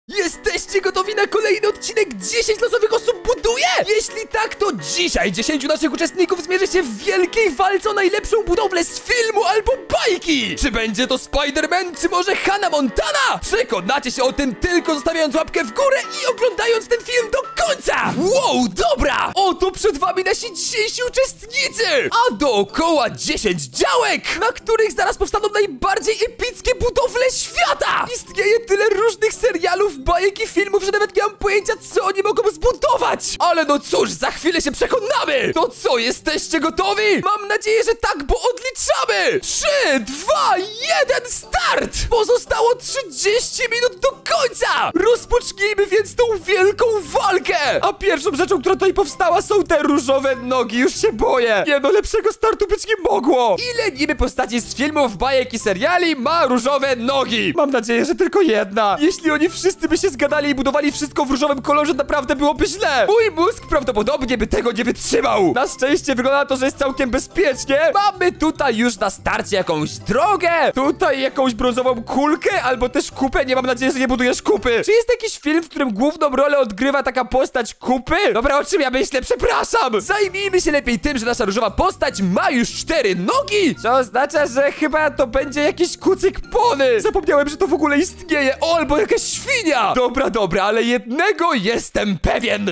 Jesteście gotowi na kolejny odcinek 10 losowych osób buduje? Jeśli tak, to dzisiaj 10 naszych uczestników zmierzy się w wielkiej walce o najlepszą budowlę z filmu albo bajki! Czy będzie to Spider-Man, czy może Hannah Montana? Przekonacie się o tym tylko zostawiając łapkę w górę i oglądając ten film do końca! Wow, dobra! Oto przed wami nasi dzisiejsi uczestnicy! A dookoła 10 działek, na których zaraz powstaną najbardziej epickie budowle świata! Istnieje tyle różnych serialów, bajek i filmów, że nawet nie mam pojęcia, co oni mogą zbudować! Ale no cóż, za chwilę się przekonamy! To co, jesteście gotowi? Mam nadzieję, że tak, bo odliczamy! 3, 2, 1, start! Pozostało 30 minut do końca! Rozpocznijmy więc tą wielką walkę! A pierwszą rzeczą, która tutaj powstała, są te różowe nogi. Już się boję! Nie no, lepszego startu być nie mogło! Ile niby postaci z filmów, bajek i seriali ma różowe nogi? Mam nadzieję, że tylko jedna. Jeśli oni wszyscy by się zgadali i budowali wszystko w różowym kolorze, naprawdę byłoby źle. Mój mózg prawdopodobnie by tego nie wytrzymał. Na szczęście wygląda to, że jest całkiem bezpiecznie. Mamy tutaj już na starcie jakąś drogę. Tutaj jakąś brązową kulkę, albo też kupę. Nie mam nadziei, że nie budujesz kupy. Czy jest jakiś film, w którym główną rolę odgrywa taka postać kupy? Dobra, o czym ja myślę? Przepraszam. Zajmijmy się lepiej tym, że nasza różowa postać ma już 4 nogi. Co oznacza, że chyba to będzie jakiś kucyk pony. Zapomniałem, że to w ogóle istnieje. O, albo jakaś świnia. Dobra, ale jednego jestem pewien.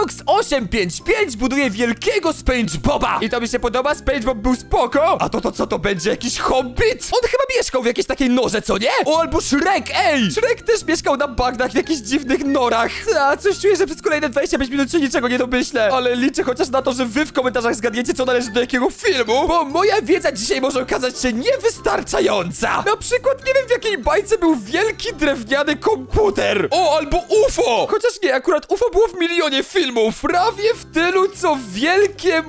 Radox855 buduje wielkiego SpongeBoba. I to mi się podoba, SpongeBob był spoko. A to co to będzie? Jakiś hobbit? On chyba mieszkał w jakiejś takiej norze, co nie? O, albo Shrek, ej! Shrek też mieszkał na bagnach w jakichś dziwnych norach. A coś czuję, że przez kolejne 25 minut się niczego nie domyślę. Ale liczę chociaż na to, że wy w komentarzach zgadniecie, co należy do jakiego filmu. Bo moja wiedza dzisiaj może okazać się niewystarczająca. Na przykład nie wiem, w jakiej bajce był wielki drewniany komputer. O, albo UFO! Chociaż nie, akurat UFO było w milionie filmów. Prawie w tylu, co wielkie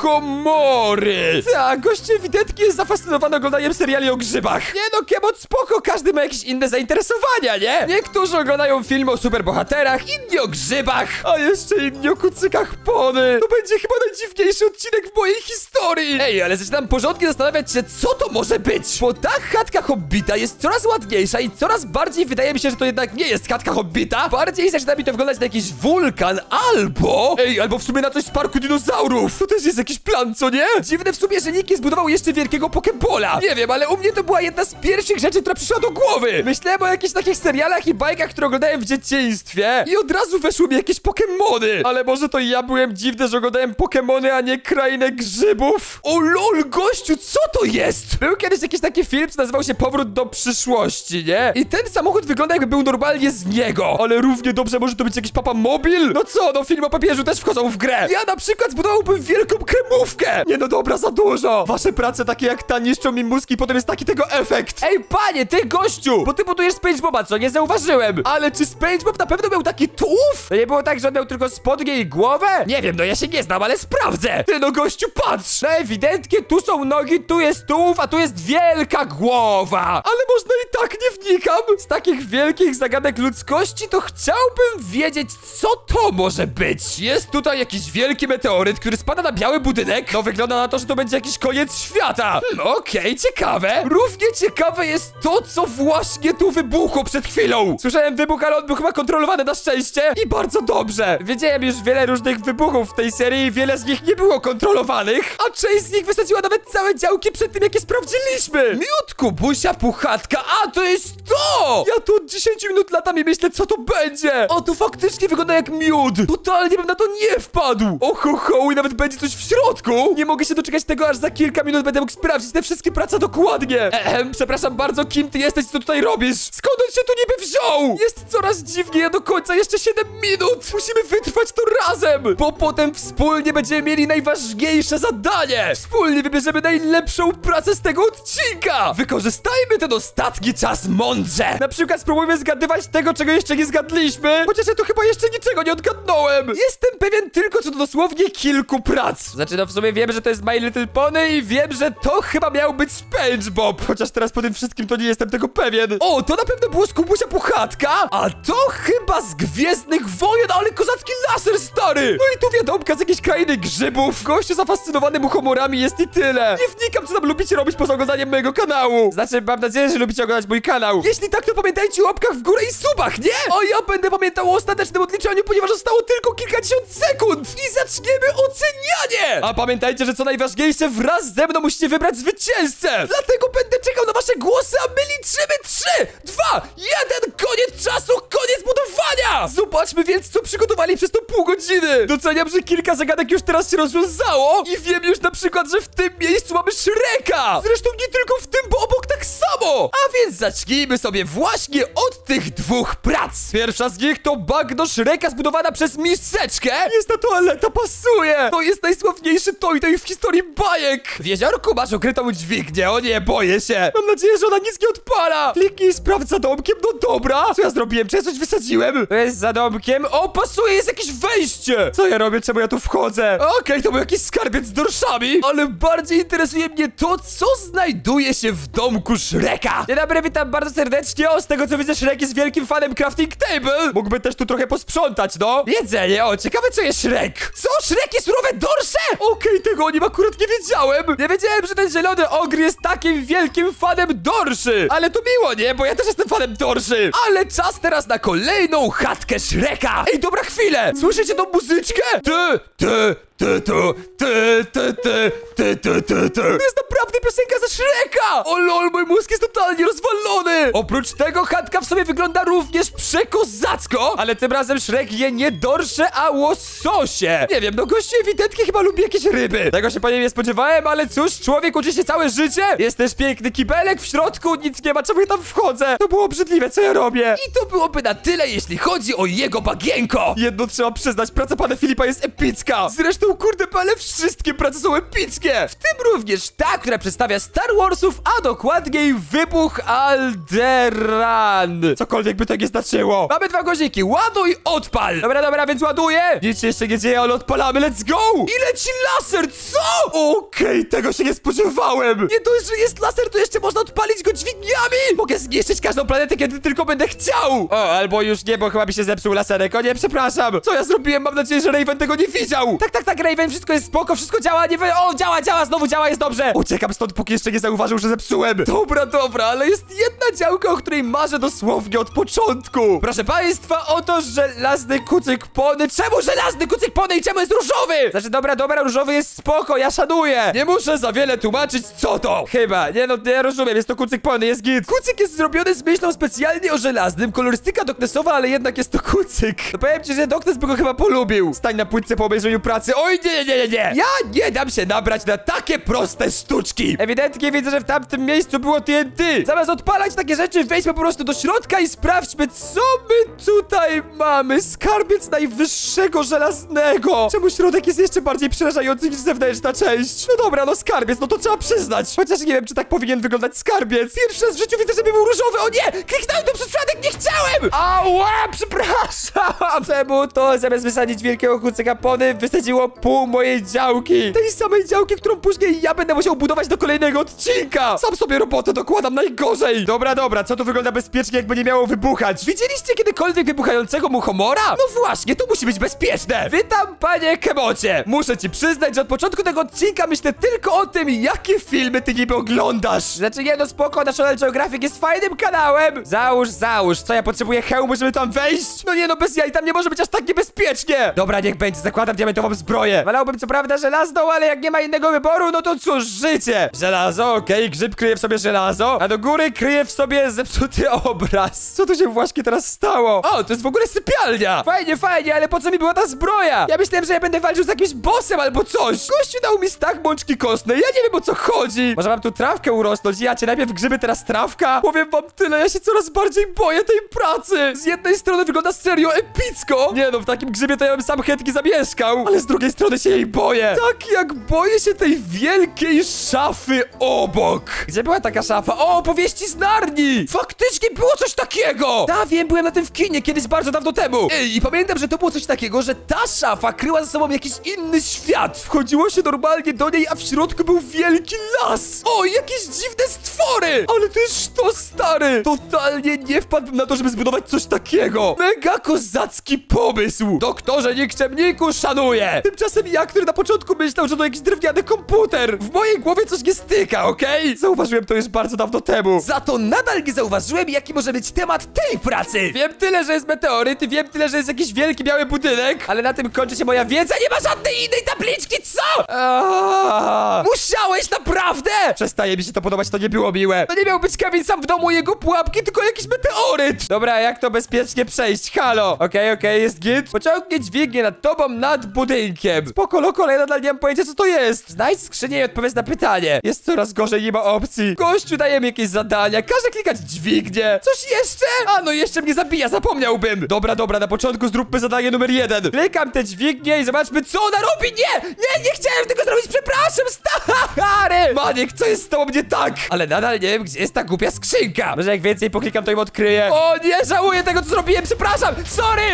muchomory. Tak, goście ewidentnie jest zafascynowany oglądaniem seriali o grzybach. Nie no, Kemot, spoko, każdy ma jakieś inne zainteresowania, nie? Niektórzy oglądają filmy o superbohaterach, inni o grzybach, a jeszcze inni o kucykach pony. To będzie chyba najdziwniejszy odcinek w mojej historii. Ej, ale zaczynam porządnie zastanawiać się, co to może być. Bo ta chatka Hobbita jest coraz ładniejsza i coraz bardziej wydaje mi się, że to jednak nie jest chatka Hobbita. Bardziej zaczyna mi to wyglądać na jakiś wulkan albo... Ej, albo w sumie na coś z parku dinozaurów. To też jest jakiś plan, co nie? Dziwne w sumie, że nikt nie zbudował jeszcze wielkiego Pokebola. Nie wiem, ale u mnie to była jedna z pierwszych rzeczy, która przyszła do głowy. Myślałem o jakichś takich serialach i bajkach, które oglądałem w dzieciństwie i od razu weszły mi jakieś Pokemony. Ale może to ja byłem dziwny, że oglądałem Pokemony, a nie Krainę Grzybów? O lol, gościu, co to jest? Był kiedyś jakiś taki film, co nazywał się Powrót do przyszłości, nie? I ten samochód wygląda, jakby był normalnie z niego. Ale równie dobrze może to być jakiś Papamobil? No co, no filmy o papieżu też wchodzą w grę. Ja na przykład zbudowałbym wielką kremówkę. Nie no dobra, za dużo. Wasze prace takie jak ta niszczą mi mózg i potem jest taki tego efekt. Ej, panie, ty gościu, bo ty budujesz SpongeBoba, co? Nie zauważyłem. Ale czy SpongeBob na pewno miał taki tułów? To nie było tak, że on miał tylko spodnie i głowę? Nie wiem, no ja się nie znam, ale sprawdzę. Ty no gościu, patrz. No ewidentnie tu są nogi, tu jest tułów, a tu jest wielka głowa. Ale można i tak nie wnikam. Z takich wielkich zagadek ludzkości to chciałbym wiedzieć, co to może być. Jest tutaj jakiś wielki meteoryt, który spada na biały budynek. No wygląda na to, że to będzie jakiś koniec świata. Okej, ciekawe. Równie ciekawe jest to, co właśnie tu wybuchło przed chwilą. Słyszałem wybuch, ale on był chyba kontrolowany na szczęście. I bardzo dobrze. Wiedziałem już wiele różnych wybuchów w tej serii i wiele z nich nie było kontrolowanych. A część z nich wysadziła nawet całe działki przed tym, jak je sprawdziliśmy. Miód, Kubusia, Puchatka. A, to jest to! Ja tu od 10 minut latam i myślę, co to będzie. O, to faktycznie wygląda jak miód. Totalnie bym na to nie wpadł. Oho, i nawet będzie coś w środku. Nie mogę się doczekać tego, aż za kilka minut będę mógł sprawdzić te wszystkie prace dokładnie. Przepraszam bardzo, kim ty jesteś, co tutaj robisz? Skąd on się tu niby wziął? Jest coraz dziwniej, a do końca jeszcze 7 minut. Musimy wytrwać to razem, bo potem wspólnie będziemy mieli najważniejsze zadanie. Wspólnie wybierzemy najlepszą pracę z tego odcinka. Wykorzystajmy ten ostatni czas mądrze. Na przykład spróbujmy zgadywać tego, czego jeszcze nie zgadliśmy. Chociaż ja tu chyba jeszcze niczego nie odgadnąłem. Jestem pewien tylko co do dosłownie kilku prac. Znaczy, no w sumie wiem, że to jest My Little Pony i wiem, że to chyba miał być SpongeBob. Chociaż teraz po tym wszystkim to nie jestem tego pewien. O, to na pewno było z Kubusia Puchatka. A to chyba z Gwiezdnych Wojen, ale kozacki laser, stary. No i tu wiadomka z jakiejś krainy grzybów. Gościu zafascynowany muchomorami jest i tyle. Nie wnikam, co tam lubicie robić poza oglądaniem mojego kanału. Znaczy, mam nadzieję, że lubicie oglądać mój kanał. Jeśli tak, to pamiętajcie o łapkach w górę i subach. sekundach, nie? A ja będę pamiętał o ostatecznym odliczaniu, ponieważ zostało tylko kilkadziesiąt sekund i zaczniemy ocenianie! A pamiętajcie, że co najważniejsze, wraz ze mną musicie wybrać zwycięzcę! Dlatego będę czekał na wasze głosy, a my liczymy 3, 2, 1, koniec czasu, koniec budowania! Zobaczmy więc, co przygotowali przez to pół godziny! Doceniam, że kilka zagadek już teraz się rozwiązało i wiem już na przykład, że w tym miejscu mamy Shreka! Zresztą nie tylko w tym, bo obok tak samo! A więc zacznijmy sobie właśnie od tych dwóch prac! Pierwsza z nich to bagno Shreka zbudowana przez miseczkę. Jest ta toaleta, pasuje! To jest najsławniejszy toy w historii bajek! W jeziorku masz ukrytą dźwignię, o nie, boję się! Mam nadzieję, że ona nic nie odpala! Kliknij i sprawdź za domkiem, no dobra! Co ja zrobiłem? Czy ja coś wysadziłem? To jest za domkiem. O, pasuje, jest jakieś wejście! Co ja robię? Czemu ja tu wchodzę? Okej, to był jakiś skarbiec z dorszami, ale bardziej interesuje mnie to, co znajduje się w domku Shreka. Dzień dobry, witam bardzo serdecznie. O, z tego co widzę, Shrek jest wielkim fanem crafting table. Mógłby też tu trochę posprzątać, no. Jedzenie, o, ciekawe co jest Shrek. Co? Shrek je surowe dorsze? Okej, tego o nim akurat nie wiedziałem. Nie wiedziałem, że ten zielony ogr jest takim wielkim fanem dorszy. Ale to miło, nie? Bo ja też jestem fanem dorszy. Ale czas teraz na kolejną chatkę Shreka. Ej, dobra, chwilę. Słyszycie tą muzyczkę? To jest naprawdę piosenka ze Shreka! O lol, mój mózg jest totalnie rozwalony! Oprócz tego chatka w sobie wygląda również przekozacko, ale tym razem Shrek je nie dorsze, a łososie. Nie wiem, no gościu ewidentnie chyba lubi jakieś ryby. Tego się po nim nie spodziewałem, ale cóż, człowiek uczy się całe życie. Jest też piękny kibelek w środku, nic nie ma, czemu ja tam wchodzę? To było obrzydliwe, co ja robię? I to byłoby na tyle, jeśli chodzi o jego bagienko. Jedno trzeba przyznać, praca pana Filipa jest epicka. Zresztą, kurde, ale wszystkie prace są epickie. W tym również ta, która przedstawia Star Warsów, a dokładniej wybuch Alderan. Cokolwiek by to nie znaczyło. Mamy dwa guziki, ładuj, odpal. Dobra, więc ładuję. Nic się jeszcze nie dzieje, ale odpalamy, let's go. I leci laser, co? Okej, tego się nie spodziewałem. Nie dość, że jest laser, to jeszcze można odpalić go dźwigniami. Mogę zniszczyć każdą planetę, kiedy tylko będę chciał. O, albo już nie, bo chyba mi się zepsuł laserek. O nie, przepraszam. Co ja zrobiłem? Mam nadzieję, że Raven tego nie widział. Tak, Raven, wszystko jest spoko, wszystko działa, nie wy... O, działa, znowu działa, jest dobrze. Uciekam stąd, póki jeszcze nie zauważył, że zepsułem. Dobra, ale jest jedna działka, o której marzę dosłownie od początku. Proszę państwa, oto żelazny kucyk pony. Czemu żelazny kucyk pony i czemu jest różowy? Znaczy, dobra, różowy jest spoko, ja szanuję. Nie muszę za wiele tłumaczyć, co to. Chyba, nie no, ja rozumiem, jest to kucyk pony, jest git. Kucyk jest zrobiony z myślą specjalnie o żelaznym, kolorystyka doknesowa, ale jednak jest to kucyk. No powiem ci, że Doknes by go chyba polubił. Stań na płytce po obejrzeniu pracy. Oj, nie. Ja nie dam się nabrać na takie proste sztuczki. Ewidentnie widzę, że w tamtym miejscu było TNT. Zamiast odpalać takie rzeczy, wejdźmy po prostu do środka i sprawdźmy, co my tutaj mamy. Skarbiec najwyższego żelaznego. Czemu środek jest jeszcze bardziej przerażający niż zewnętrzna część? No dobra, no skarbiec, no to trzeba przyznać. Chociaż nie wiem, czy tak powinien wyglądać skarbiec. Pierwszy raz w życiu widzę, żeby był różowy. O nie! Kliknąłem to przez przypadek, nie chciałem! Ała, przepraszam! Czemu to zamiast wysadzić wielkiego kucyka pony wysadziło pół mojej działki? Tej samej działki, którą później ja będę musiał budować do kolejnego odcinka. Sam sobie robotę dokładam najgorzej. Dobra, co tu wygląda bezpiecznie, jakby nie miało wybuchać? Widzieliście kiedykolwiek wybuchającego muchomora? No właśnie, to musi być bezpieczne. Witam, panie Kemocie. Muszę ci przyznać, że od początku tego odcinka myślę tylko o tym, jakie filmy ty niby oglądasz. Znaczy, nie no spoko, National Geographic jest fajnym kanałem. Załóż. Co, ja potrzebuję hełmu, żeby tam wejść? No nie no, bez jaj, tam nie może być aż tak niebezpiecznie. Dobra, niech będzie, zakładam diamentową zbroję. Wolałbym co prawda żelazną, ale jak nie ma innego wyboru, no to cóż, życie. Żelazo, okej, grzyb kryje w sobie żelazo, a do góry kryje w sobie zepsuty obraz. Co tu się właśnie teraz stało? O, to jest w ogóle sypialnia. Fajnie, ale po co mi była ta zbroja? Ja myślałem, że ja będę walczył z jakimś bossem albo coś. Gościu dał mi stak mączki kostnej, ja nie wiem o co chodzi. Może mam tu trawkę urosnąć? Ja cię najpierw grzyby, teraz trawka? Powiem wam tyle, ja się coraz bardziej boję tej pracy. Z jednej strony wygląda serio epicko. Nie no, w takim grzybie to ja bym sam chętnie zamieszkał, ale z drugiej strony się jej boję. Tak jak boję się tej wielkiej szafy obok. Gdzie była taka szafa? O, opowieści z Narni! Faktycznie było coś takiego! Da, wiem, byłem na tym w kinie kiedyś bardzo dawno temu. I pamiętam, że to było coś takiego, że ta szafa kryła ze sobą jakiś inny świat. Wchodziło się normalnie do niej, a w środku był wielki las. O, jakieś dziwne stwory! Ale to jest sztos, stary! Totalnie nie wpadłem na to, żeby zbudować coś takiego. Mega kozacki pomysł! Doktorze Nikczemniku, szanuję! Tymczasem Tymczasem ja, który na początku myślał, że to jakiś drewniany komputer. W mojej głowie coś nie styka, okej? Zauważyłem to już bardzo dawno temu. Za to nadal nie zauważyłem, jaki może być temat tej pracy. Wiem tyle, że jest meteoryt, wiem tyle, że jest jakiś wielki biały budynek, ale na tym kończy się moja wiedza. Nie ma żadnej innej tabliczki, co? Musiałeś naprawdę? Przestaje mi się to podobać, to nie było miłe. To nie miał być Kevin sam w domu i jego pułapki, tylko jakiś meteoryt. Dobra, jak to bezpiecznie przejść? Halo. Okej, jest git. Pociągnie dźwignię nad tobą, nad budynkiem. Spoko, loko, ale ja nadal nie mam pojęcia, co to jest. Znajdź skrzynię i odpowiedz na pytanie. Jest coraz gorzej, nie ma opcji. Gościu daje mi jakieś zadania, każe klikać dźwignię. Coś jeszcze? No jeszcze mnie zabija, zapomniałbym. Dobra, na początku zróbmy zadanie numer 1. Klikam tę dźwignię i zobaczmy, co ona robi. Nie chciałem tego zrobić, przepraszam, stary. Maniek, co jest z tobą nie tak? Ale nadal nie wiem, gdzie jest ta głupia skrzynka. Może jak więcej poklikam, to im odkryję. O nie, żałuję tego, co zrobiłem, przepraszam, sorry.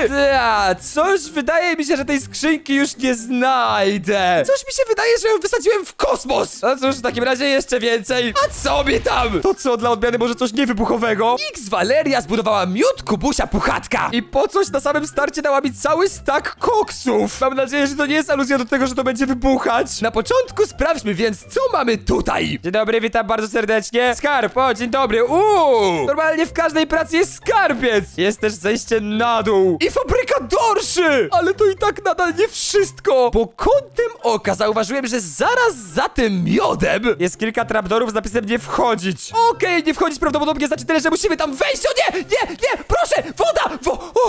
Coś wydaje mi się, że tej skrzynki już nie znajdę. Coś mi się wydaje, że ją wysadziłem w kosmos. No cóż, w takim razie jeszcze więcej. A co mi tam? To co, dla odmiany może coś niewybuchowego? X Valeria zbudowała miód, Kubusia, puchatka. I po coś na samym starcie dała mi cały stak koksów. Mam nadzieję, że to nie jest aluzja do tego, że to będzie wybuchać. Na początku sprawdźmy więc, co mamy tutaj. Dzień dobry, witam bardzo serdecznie. Skarb, o, dzień dobry. Normalnie w każdej pracy jest skarbiec. Jest też zejście na dół. I fabryka dorszy. Ale to i tak nadal nie wszystko. Bo kątem oka zauważyłem, że zaraz za tym miodem jest kilka trapdorów z napisem nie wchodzić. Okej, nie wchodzić prawdopodobnie znaczy tyle, że musimy tam wejść. O nie, proszę, woda.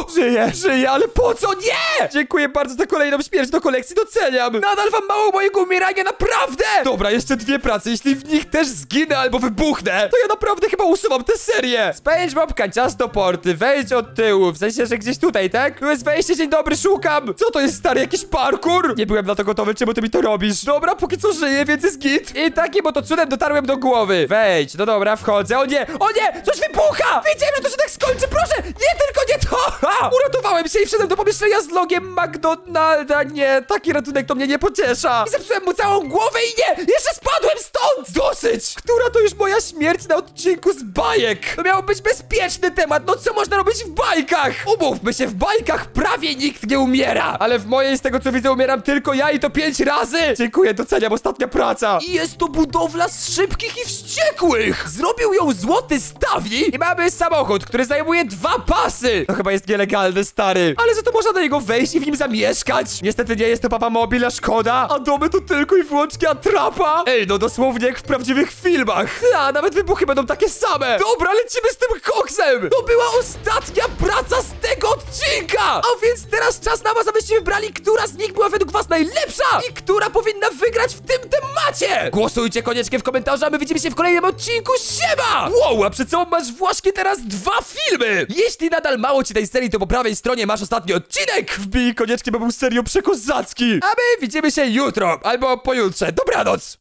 Żyję, ale po co? Nie! Dziękuję bardzo za kolejną śmierć do kolekcji, doceniam. Nadal wam mało mojego umierania, naprawdę. Dobra, jeszcze 2 prace. Jeśli w nich też zginę albo wybuchnę, to ja naprawdę chyba usuwam tę serię. SpongeBob, kanciasto porty, wejdź od tyłu. W sensie, że gdzieś tutaj, tak? Tu jest wejście, dzień dobry, szukam. Co to jest, stary, jakiś parkour? Nie byłem na to gotowy, czemu ty mi to robisz? Dobra, póki co żyję, więc jest git. I takim oto cudem dotarłem do głowy. Wejdź, no dobra, wchodzę. O nie, coś wybucha. Wiedziałem, że to się tak skończy, proszę. Nie, tylko nie to. Uratowałem się i wszedłem do pomieszczenia z logiem McDonalda. Nie, taki ratunek to mnie nie pociesza. I zepsułem mu całą głowę i nie, jeszcze spadłem stąd. Dosyć. Która to już moja śmierć na odcinku z bajek? To miał być bezpieczny temat, no co można robić w bajkach? Umówmy się, w bajkach prawie nikt nie umiera. Ale w mojej, z tego co widzę, umieram tylko ja i to 5 razy. Dziękuję, doceniam, ostatnia praca. I jest to budowla z szybkich i wściekłych. Zrobił ją złoty stawni i mamy samochód, który zajmuje 2 pasy. To chyba jest nielegalne, stary. Ale za to można do niego wejść i w nim zamieszkać. Niestety nie jest to Papamobil, a szkoda. A domy to tylko i wyłącznie atrapa. Ej, no dosłownie jak w prawdziwych filmach. A nawet wybuchy będą takie same. Dobra, lecimy z tym koksem. To była ostatnia praca z tego odcinka. A więc teraz czas na was, abyście wybrali, która z nich była według was najlepsza i która powinna wygrać w tym temacie. Głosujcie koniecznie w komentarzu, a my widzimy się w kolejnym odcinku. Siema! Wow, a przed sobą masz właśnie teraz 2 filmy. Jeśli nadal mało ci tej serii, to po prawej stronie masz ostatni odcinek. Wbij koniecznie, bo był serio przekozacki. A my widzimy się jutro albo pojutrze. Dobranoc.